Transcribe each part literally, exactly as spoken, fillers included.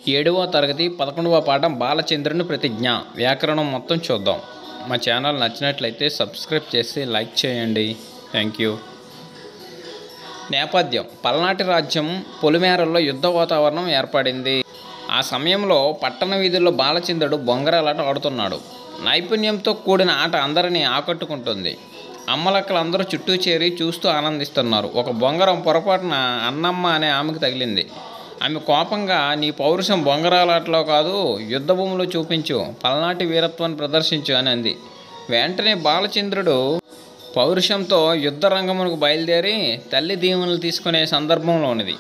ఏడవ తరగతి పదకొండవ పాఠం బాలచంద్రుని ప్రతిజ్ఞ వ్యాకరణం మొత్తం చూద్దాం. మా ఛానల్ నచ్చినట్లయితే సబ్స్క్రైబ్ చేసి లైక్ చేయండి. Thank you. నేపథ్యం: పల్నాటి రాజ్యం పొలిమేరల్లో యుద్ధ వాతావరణం ఏర్పడింది. ఆ సమయంలో పట్టణ వీధుల్లో బాలచంద్రుడు బొంగరాలాట ఆడుతున్నాడు. నైపుణ్యంతో కూడిన ఆట అందరినీ ఆకట్టుకుంటుంది. అమ్మలక్కలందరూ చుట్టూ చేరి చూస్తూ ఆనందిస్తున్నారు. ఒక బొంగరం పొరపాటున అన్నమ్మ అనే ఆమెకు తగిలింది. ఆమె కోపంగా, నీ పౌరుషం బొంగరాలాటలో కాదు, యుద్ధ భూమిలో చూపించు, పల్నాటి వీరత్వాన్ని ప్రదర్శించు అని అంది. వెంటనే బాలచంద్రుడు పౌరుషంతో యుద్ధ రంగమునకు బయలుదేరి తల్లి దీవెనలు తీసుకునే సందర్భంలోనిది.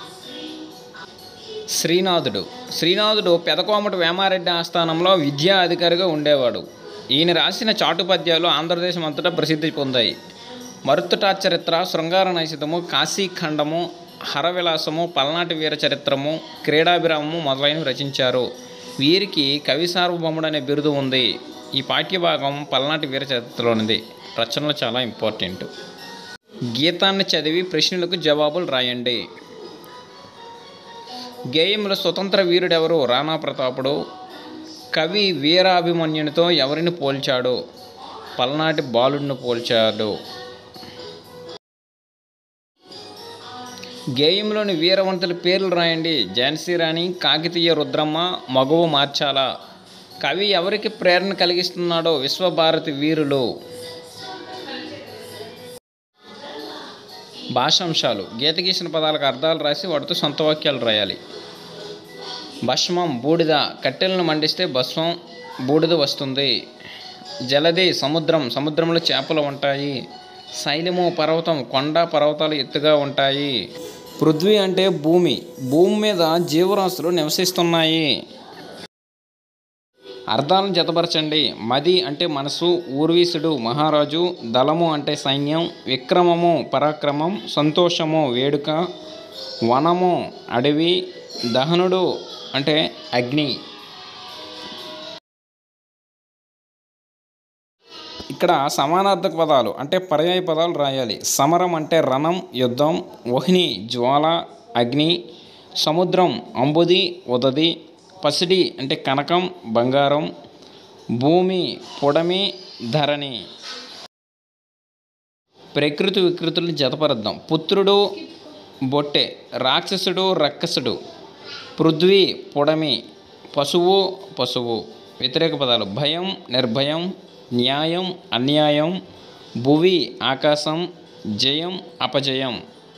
శ్రీనాథుడు శ్రీనాథుడు పెదకోమటి వేమారెడ్డి ఆస్థానంలో విద్యా అధికారిగా ఉండేవాడు. ఈయన రాసిన చాటు పద్యాలు ఆంధ్రదేశం అంతటా ప్రసిద్ధి పొందాయి. మరుత్తుటాచరిత్ర, శృంగార నైషధము, కాశీఖండము, హరవిలాసము, పల్నాటి వీర చరిత్రము, క్రీడాభిరామము మొదలైనవి రచించారు. వీరికి కవి సార్వభౌముడు అనే బిరుదు ఉంది. ఈ పాఠ్యభాగం పల్నాటి వీర చరిత్రలోనిది. రచనలు చాలా ఇంపార్టెంట్. గీతాన్ని చదివి ప్రశ్నలకు జవాబులు రాయండి. గేయంలో స్వతంత్ర వీరుడెవరు? రాణా ప్రతాపుడు. కవి వీరాభిమన్యునితో ఎవరిని పోల్చాడు? పల్నాటి బాలుడిని పోల్చాడు. గేయంలోని వీరవంతుల పేర్లు రాయండి. ఝాన్సీ రాణి, కాకతీయ రుద్రమ్మ, మగువ మార్చాల. కవి ఎవరికి ప్రేరణ కలిగిస్తున్నాడో? విశ్వభారతి వీరులు. భాషాంశాలు: గీత గీసిన పదాలకు అర్థాలు రాసి వాటితో సొంత వాక్యాలు రాయాలి. భస్మం బూడిద. కట్టెలను మండిస్తే భస్మం బూడిద వస్తుంది. జలది సముద్రం. సముద్రంలో చేపలు ఉంటాయి. శైలము పర్వతం. కొండ పర్వతాలు ఎత్తుగా ఉంటాయి. పృథ్వీ అంటే భూమి. భూమి మీద జీవరాశులు నివసిస్తున్నాయి. అర్థాలను జతపరచండి. మది అంటే మనసు, ఊర్వీసుడు మహారాజు, దళము అంటే సైన్యం, విక్రమము పరాక్రమం, సంతోషము వేడుక, వనము అడవి, దహనుడు అంటే అగ్ని. ఇక్కడ సమానార్థక పదాలు అంటే పర్యాయ పదాలు రాయాలి. సమరం అంటే రణం, యుద్ధం. వహ్ని జ్వాల, అగ్ని. సముద్రం అంబుది, ఉదది. పసిడి అంటే కనకం, బంగారం. భూమి పుడమి, ధరణి. ప్రకృతి వికృతులను జతపరద్దాం. పుత్రుడు బొట్టె, రాక్షసుడు రక్కసుడు, పృథ్వీ పుడమి, పశువు పశువు. వ్యతిరేక పదాలు: భయం నిర్భయం, న్యాయం అన్యాయం, భువి ఆకాశం, జయం అపజయం.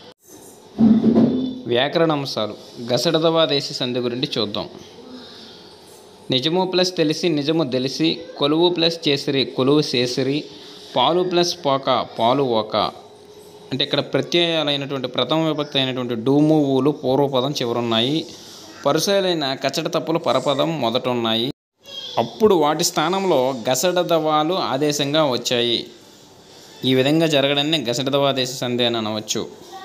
వ్యాకరణాంశాలు: గసడదవా దేశ సంధి గురించి చూద్దాం. నిజము ప్లస్ తెలిసి నిజము తెలిసి, కొలువు ప్లస్ చేసిరి కొలువు చేసిరి, పాలు ప్లస్ పోక పాలు ఓక. అంటే ఇక్కడ ప్రత్యయాలైనటువంటి ప్రథమ విభక్తి అయినటువంటి డూము ఊలు పూర్వపదం చివరున్నాయి. పరుసలైన కచట తప్పులు పరపదం మొదట ఉన్నాయి. అప్పుడు వాటి స్థానంలో గసడదవాలు ఆదేశంగా వచ్చాయి. ఈ విధంగా జరగడాన్ని గసడదవా దేశ సంధి అని అనవచ్చు.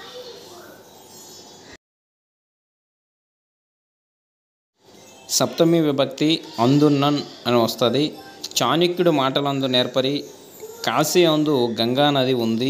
సప్తమి విభక్తి అందున్నన్ అని వస్తుంది. చాణక్యుడు మాటలందు నేర్పరి. కాశీ అందు గంగా నది ఉంది.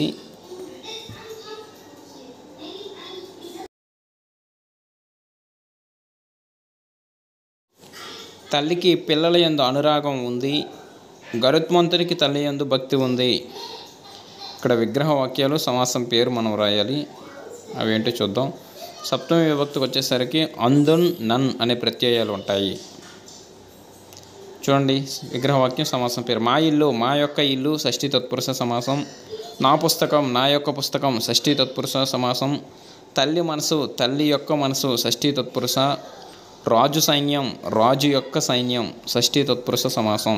తల్లికి పిల్లల యందు అనురాగం ఉంది. గరుత్మంతునికి తల్లి యందు భక్తి ఉంది. ఇక్కడ విగ్రహ వాక్యాలు సమాసం పేరు మనం రాయాలి. అవేంటో చూద్దాం. సప్తమి విభక్తికి వచ్చేసరికి అందున్ నన్ అనే ప్రత్యయాలు ఉంటాయి. చూడండి, విగ్రహవాక్యం సమాసం పేరు. మా ఇల్లు, మా యొక్క ఇల్లు షష్ఠీ తత్పురుష సమాసం. నా పుస్తకం, నా యొక్క పుస్తకం షష్ఠీ తత్పురుష సమాసం. తల్లి మనసు, తల్లి యొక్క మనసు షష్ఠీ తత్పురుష. రాజు సైన్యం, రాజు యొక్క సైన్యం షష్ఠీ తత్పురుష సమాసం.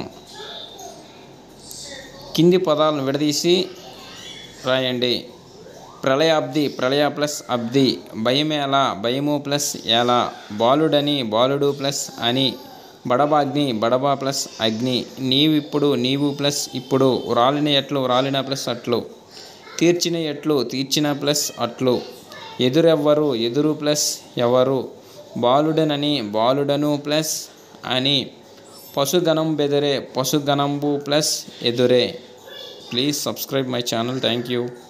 కింది పదాలను విడదీసి రాయండి. ప్రళయాబ్ది, ప్రళయ ప్లస్ అబ్ది. భయమేలా, భయము ప్లస్ ఎలా. బాలుడని, బాలుడు ప్లస్ అని. బడబాగ్ని, బడబా ప్లస్ అగ్ని. నీవిప్పుడు, నీవు ప్లస్ ఇప్పుడు. రాలిన ఎట్లు, రాలిన ప్లస్ అట్లు. తీర్చిన ఎట్లు, తీర్చిన ప్లస్ అట్లు. ఎదురెవ్వరు, ఎదురు ప్లస్ ఎవరు. బాలుడనని, బాలుడను ప్లస్ అని. పశుగణం బెదరే, పశుగణంబు ప్లస్ ఎదురే. Please subscribe my channel. Thank you.